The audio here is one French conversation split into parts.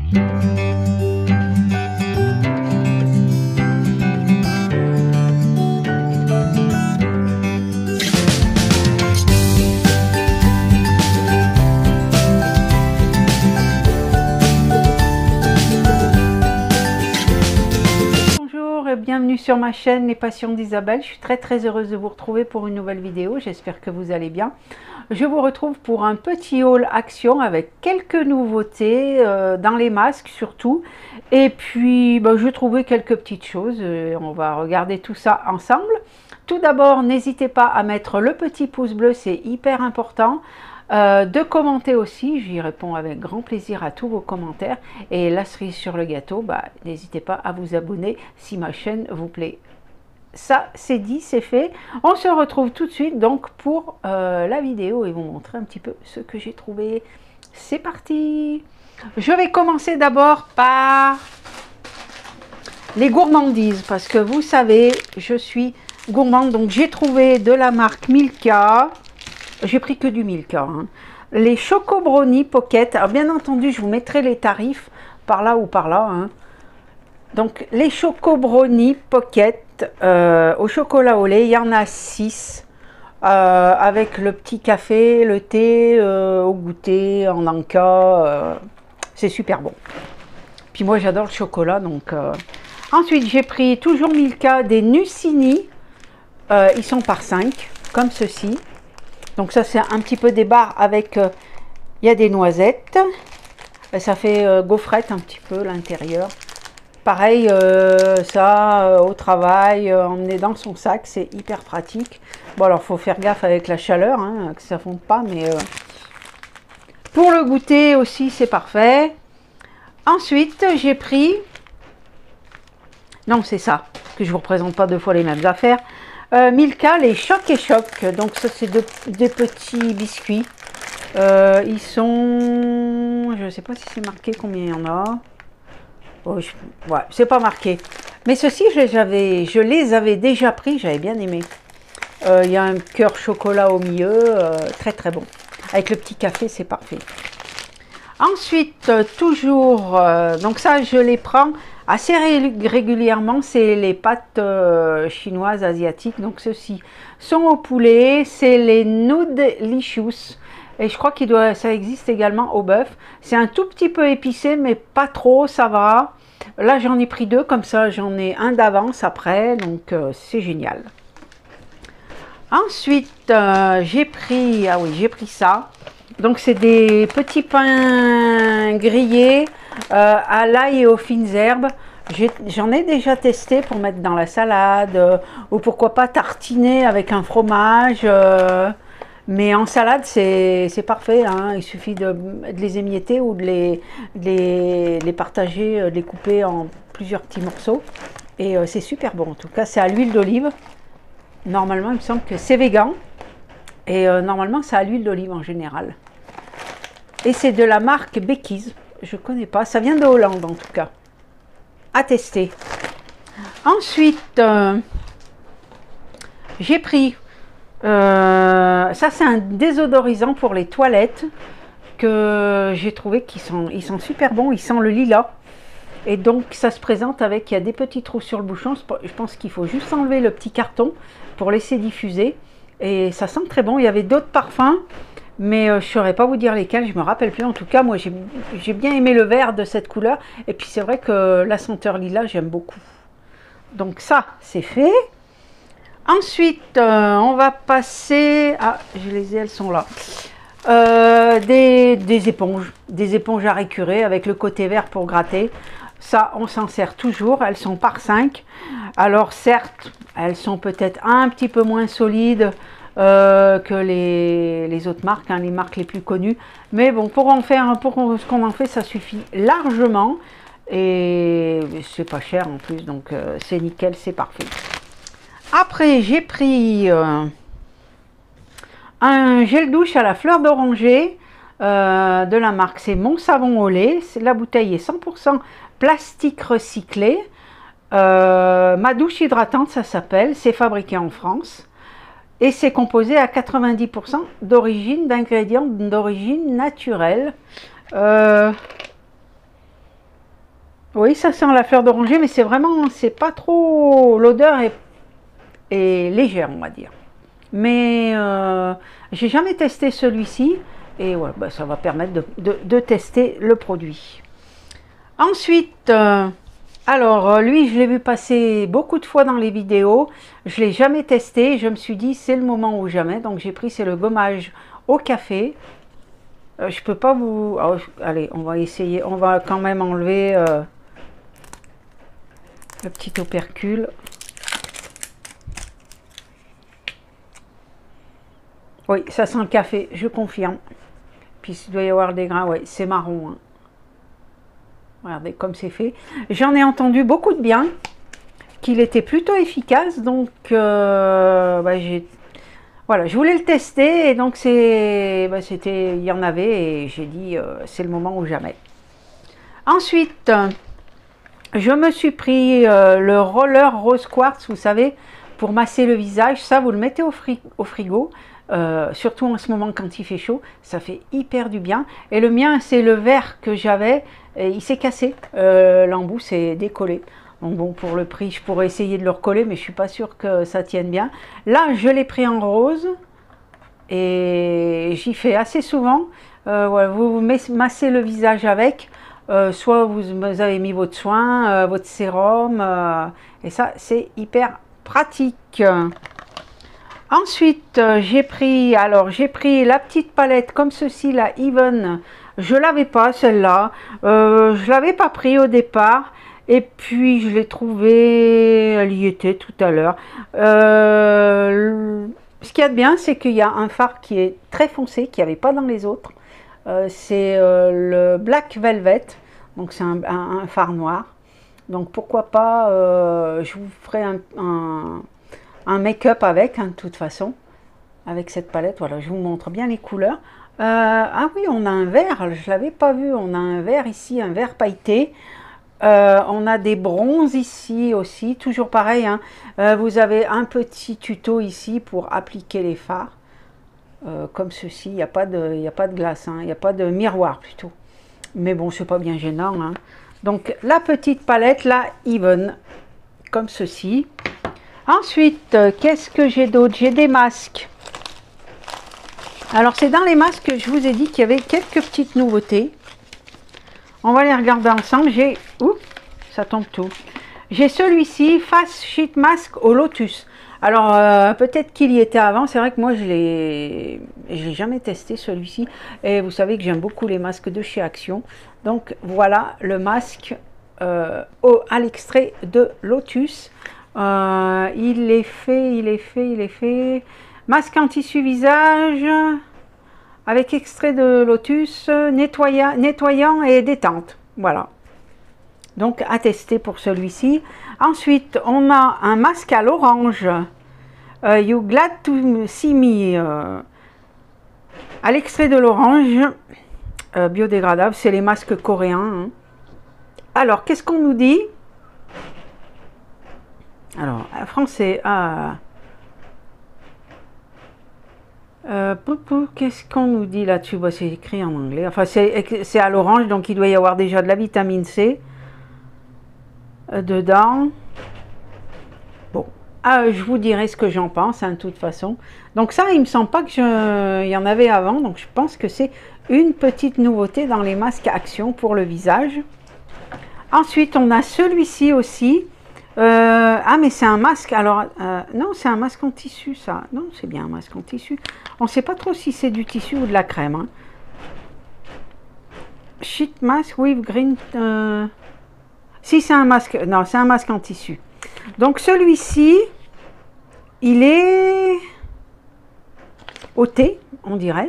Bienvenue sur ma chaîne Les Passions d'Isabelle. Je suis très heureuse de vous retrouver pour une nouvelle vidéo. J'espère que vous allez bien. Je vous retrouve pour un petit haul action avec quelques nouveautés dans les masques surtout. Et puis je trouvais quelques petites choses. On va regarder tout ça ensemble. Tout d'abord, n'hésitez pas à mettre le petit pouce bleu, c'est hyper important. De commenter aussi, j'y réponds avec grand plaisir à tous vos commentaires. Et la cerise sur le gâteau, n'hésitez pas à vous abonner si ma chaîne vous plaît. Ça c'est dit, c'est fait. On se retrouve tout de suite donc pour la vidéo et vous montrer un petit peu ce que j'ai trouvé. C'est parti. Je vais commencer d'abord par les gourmandises parce que vous savez, je suis gourmande, donc j'ai trouvé de la marque Milka. J'ai pris que du Milka. Hein. Les Choco Brownie Pocket. Alors bien entendu, je vous mettrai les tarifs par là ou par là. Hein. Donc les Choco Brownie Pocket au chocolat au lait. Il y en a 6. Avec le petit café, le thé, au goûter, en encas. C'est super bon. Puis moi j'adore le chocolat. Donc ensuite j'ai pris toujours Milka des Nucini. Ils sont par 5, comme ceci. Donc ça c'est un petit peu des barres avec, il y a des noisettes, et ça fait gaufrette un petit peu l'intérieur. Pareil, ça au travail, emmener dans son sac, c'est hyper pratique. Bon alors faut faire gaffe avec la chaleur, hein, que ça ne fonde pas, mais pour le goûter aussi c'est parfait. Ensuite j'ai pris, non c'est ça, que je ne vous représente pas deux fois les mêmes affaires. Milka, les Choc et Choc, donc ça c'est des petits biscuits. Ils sont, je ne sais pas si c'est marqué combien il y en a. Oh, ouais, c'est pas marqué. Mais ceux-ci, je les avais déjà pris, j'avais bien aimé. Il y a un cœur chocolat au milieu, très bon. Avec le petit café, c'est parfait. Ensuite, toujours, donc ça je les prends assez régulièrement, c'est les pâtes chinoises, asiatiques. Donc ceux-ci sont au poulet, c'est les Nudelicious. Et je crois ça existe également au bœuf. C'est un tout petit peu épicé, mais pas trop, ça va. Là j'en ai pris 2, comme ça j'en ai un d'avance après, donc c'est génial. Ensuite, j'ai pris ça. Donc c'est des petits pains grillés à l'ail et aux fines herbes. J'en ai déjà testé pour mettre dans la salade ou pourquoi pas tartiner avec un fromage. Mais en salade c'est parfait. Hein. Il suffit de les émietter ou de les partager, de les couper en plusieurs petits morceaux. Et c'est super bon. En tout cas c'est à l'huile d'olive. Normalement il me semble que c'est vegan. Et normalement c'est à l'huile d'olive en général. Et c'est de la marque Becky's. Je ne connais pas. Ça vient de Hollande en tout cas. À tester. Ensuite, j'ai pris... ça c'est un désodorisant pour les toilettes. Que j'ai trouvé qu'ils sont super bons. Ils sentent le lilas. Et donc ça se présente avec... Il y a des petits trous sur le bouchon. Je pense qu'il faut juste enlever le petit carton pour laisser diffuser. Et ça sent très bon. Il y avait d'autres parfums. Mais je ne saurais pas vous dire lesquels, je ne me rappelle plus. En tout cas, moi, j'ai bien aimé le vert de cette couleur. Et puis, c'est vrai que la senteur lilas, j'aime beaucoup. Donc, ça, c'est fait. Ensuite, on va passer... Ah, je les ai, elles sont là. Des éponges à récurer avec le côté vert pour gratter. Ça, on s'en sert toujours. Elles sont par 5. Alors, certes, elles sont peut-être un petit peu moins solides que les autres marques, hein, les marques les plus connues. Mais bon, pour ce qu'on en fait, ça suffit largement. Et c'est pas cher en plus, donc c'est nickel, c'est parfait. Après, j'ai pris un gel douche à la fleur d'oranger de la marque, c'est Mon Savon au lait. La bouteille est 100% plastique recyclé. Ma douche hydratante, ça s'appelle. C'est fabriqué en France. Et c'est composé à 90% d'ingrédients d'origine naturelle. Oui, ça sent la fleur d'oranger, mais c'est vraiment, c'est pas trop, l'odeur est légère, on va dire. Mais j'ai jamais testé celui-ci, et voilà, bah, ça va permettre de tester le produit. Ensuite, alors lui, je l'ai vu passer beaucoup de fois dans les vidéos, je l'ai jamais testé, je me suis dit c'est le moment ou jamais, donc j'ai pris, c'est le gommage au café. Je peux pas vous... Oh, allez, on va essayer, on va quand même enlever le petit opercule. Oui, ça sent le café, je confirme. Puis il doit y avoir des grains, oui, c'est marron. Hein. Regardez comme c'est fait. J'en ai entendu beaucoup de bien, qu'il était plutôt efficace, donc bah, voilà, je voulais le tester et donc c'était, il y en avait et j'ai dit c'est le moment ou jamais. Ensuite, je me suis pris le roller rose quartz, vous savez, pour masser le visage. Ça, vous le mettez au frigo. Surtout en ce moment quand il fait chaud, ça fait hyper du bien. Et le mien, c'est le vert que j'avais, il s'est cassé, l'embout s'est décollé. Donc bon, pour le prix, je pourrais essayer de le recoller, mais je suis pas sûre que ça tienne bien. Là, je l'ai pris en rose et j'y fais assez souvent. Voilà, vous massez le visage avec, soit vous avez mis votre soin, votre sérum, et ça, c'est hyper pratique. Ensuite, j'ai pris la petite palette comme ceci, la Even. Je l'avais pas celle-là, je l'avais pas pris au départ. Et puis je l'ai trouvée, elle y était tout à l'heure. Ce qu'il y a de bien, c'est qu'il y a un fard qui est très foncé, qu'il n'y avait pas dans les autres. C'est le Black Velvet, donc c'est un fard noir. Donc pourquoi pas, je vous ferai un make-up avec, hein, de toute façon, avec cette palette. Voilà, je vous montre bien les couleurs. Ah oui, on a un vert, je ne l'avais pas vu, on a un vert ici, un vert pailleté. On a des bronzes ici aussi, toujours pareil, hein. Vous avez un petit tuto ici pour appliquer les fards, comme ceci. Il n'y a pas de glace, hein. Il n'y a pas de miroir plutôt, mais bon, c'est pas bien gênant, hein. Donc la petite palette, la Even, comme ceci. Ensuite, qu'est-ce que j'ai d'autre? J'ai des masques. Alors c'est dans les masques que je vous ai dit qu'il y avait quelques petites nouveautés. On va les regarder ensemble. J'ai... Ouh, ça tombe tout. J'ai celui-ci, Face Sheet Mask au Lotus. Alors, peut-être qu'il y était avant. C'est vrai que moi, je l'ai jamais testé celui-ci. Et vous savez que j'aime beaucoup les masques de chez Action. Donc, voilà le masque à l'extrait de Lotus. Il est fait. Masque en tissu visage... avec extrait de Lotus, nettoyant et détente. Voilà. Donc, à tester pour celui-ci. Ensuite, on a un masque à l'orange. You glad to see me. À l'extrait de l'orange. Biodégradable. C'est les masques coréens. Hein. Alors, qu'est-ce qu'on nous dit? Alors, français. Qu'est-ce qu'on nous dit là-dessus? Bah, c'est écrit en anglais. Enfin, c'est à l'orange, donc il doit y avoir déjà de la vitamine C dedans. Bon, je vous dirai ce que j'en pense, hein, de toute façon. Donc ça, il me semble pas qu'il y en avait avant, donc je pense que c'est une petite nouveauté dans les masques Action pour le visage. Ensuite, on a celui-ci aussi. Ah, mais c'est un masque, alors, non, c'est un masque en tissu, ça. Non, c'est bien un masque en tissu. On ne sait pas trop si c'est du tissu ou de la crème. Hein. Sheet mask with green... Si, c'est un masque, non, c'est un masque en tissu. Donc, celui-ci, il est au thé, on dirait.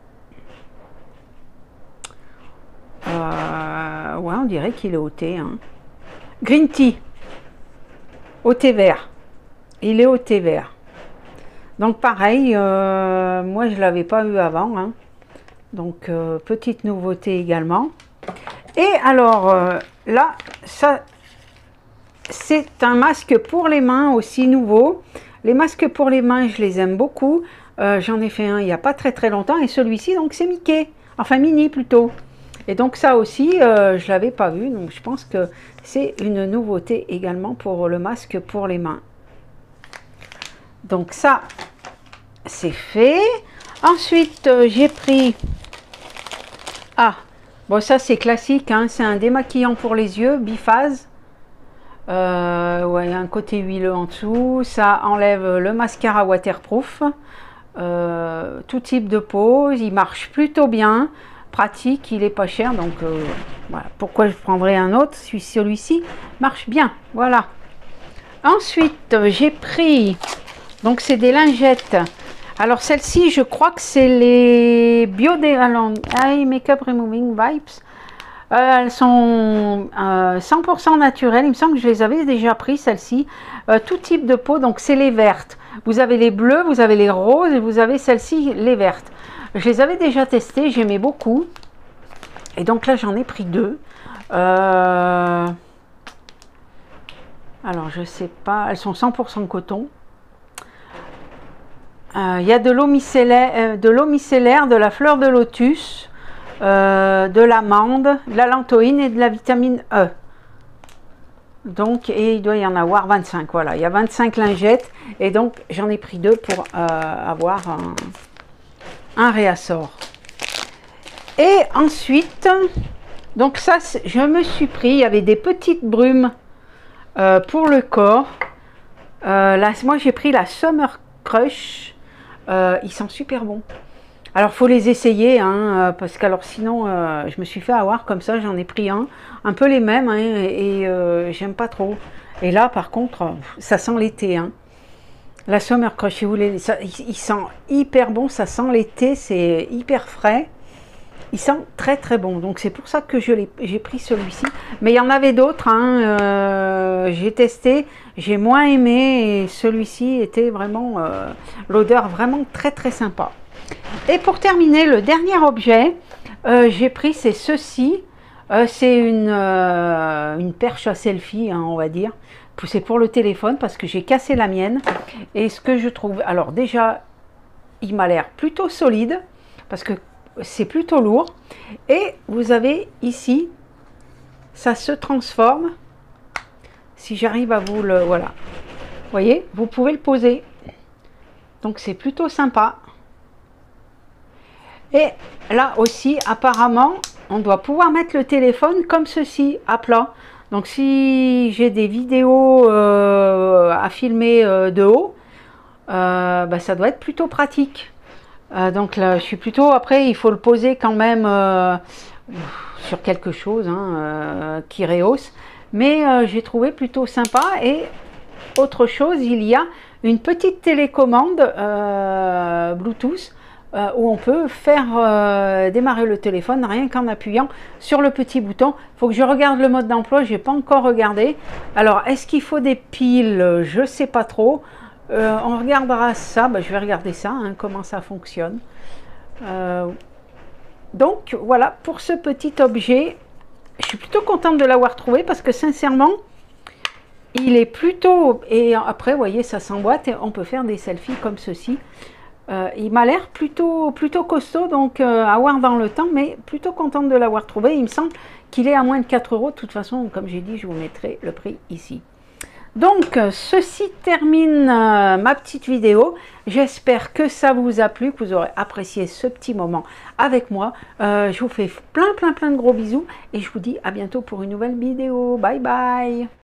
Ouais, on dirait qu'il est au thé. Hein. Green tea. Au thé vert. Il est au thé vert. Donc pareil, moi je ne l'avais pas eu avant. Hein. Donc petite nouveauté également. Et alors là, ça c'est un masque pour les mains aussi nouveau. Les masques pour les mains, je les aime beaucoup. J'en ai fait un il n'y a pas très longtemps. Et celui-ci, donc c'est Mickey. Enfin Minnie plutôt. Et donc ça aussi, je l'avais pas vu, donc je pense que c'est une nouveauté également pour le masque pour les mains. Donc ça, c'est fait. Ensuite, j'ai pris... Ah, bon ça c'est classique, hein, c'est un démaquillant pour les yeux, biphase. Ouais, un côté huileux en dessous, ça enlève le mascara waterproof. Tout type de peau, il marche plutôt bien, pratique, il est pas cher, donc voilà. Pourquoi je prendrais un autre si celui-ci marche bien, voilà. Ensuite, j'ai pris, donc c'est des lingettes. Alors celle-ci, je crois que c'est les Biodélant Eye Makeup Removing Vibes. Elles sont 100% naturelles, il me semble que je les avais déjà pris, celles-ci. Tout type de peau, donc c'est les vertes. Vous avez les bleus, vous avez les roses et vous avez celles-ci, les vertes. Je les avais déjà testées, j'aimais beaucoup. Et donc là, j'en ai pris deux. Alors, je sais pas, elles sont 100% coton. Il y a de l'eau micellaire, de la fleur de lotus, de l'amande, de la lantoïne et de la vitamine E. Donc, et il doit y en avoir 25, voilà, il y a 25 lingettes, et donc j'en ai pris deux pour avoir un réassort. Et ensuite, donc ça, je me suis pris, il y avait des petites brumes pour le corps. Là, moi j'ai pris la Summer Crush, ils sont super bons. Alors, faut les essayer, hein, parce que alors sinon, je me suis fait avoir comme ça, j'en ai pris un peu les mêmes, hein, et j'aime pas trop. Et là, par contre, ça sent l'été, hein. La Summer Crush, si vous voulez, il sent hyper bon, ça sent l'été, c'est hyper frais. Il sent très très bon, donc c'est pour ça que j'ai pris celui-ci. Mais il y en avait d'autres, hein, j'ai testé, j'ai moins aimé, et celui-ci était vraiment, l'odeur vraiment très très sympa. Et pour terminer, le dernier objet, j'ai pris, c'est ceci. C'est une perche à selfie, hein, on va dire. C'est pour le téléphone parce que j'ai cassé la mienne. Et ce que je trouve, alors déjà, il m'a l'air plutôt solide parce que c'est plutôt lourd. Et vous avez ici, ça se transforme. Si j'arrive à vous le, voilà. Vous voyez, vous pouvez le poser. Donc c'est plutôt sympa. Et là aussi, apparemment, on doit pouvoir mettre le téléphone comme ceci, à plat. Donc si j'ai des vidéos à filmer de haut, bah, ça doit être plutôt pratique. Donc là, je suis plutôt, après il faut le poser quand même sur quelque chose, hein, qui rehausse. Mais j'ai trouvé plutôt sympa. Et autre chose, il y a une petite télécommande Bluetooth, où on peut faire démarrer le téléphone rien qu'en appuyant sur le petit bouton. Il faut que je regarde le mode d'emploi, je n'ai pas encore regardé. Alors, est-ce qu'il faut des piles? Je ne sais pas trop. On regardera ça, je vais regarder ça, hein, comment ça fonctionne. Donc, voilà pour ce petit objet. Je suis plutôt contente de l'avoir trouvé parce que sincèrement, il est plutôt... Et après, vous voyez, ça s'emboîte et on peut faire des selfies comme ceci. Il m'a l'air plutôt costaud, donc à voir dans le temps, mais plutôt contente de l'avoir trouvé. Il me semble qu'il est à moins de 4 €. De toute façon, comme j'ai dit, je vous mettrai le prix ici. Donc, ceci termine ma petite vidéo. J'espère que ça vous a plu, que vous aurez apprécié ce petit moment avec moi. Je vous fais plein de gros bisous et je vous dis à bientôt pour une nouvelle vidéo. Bye bye!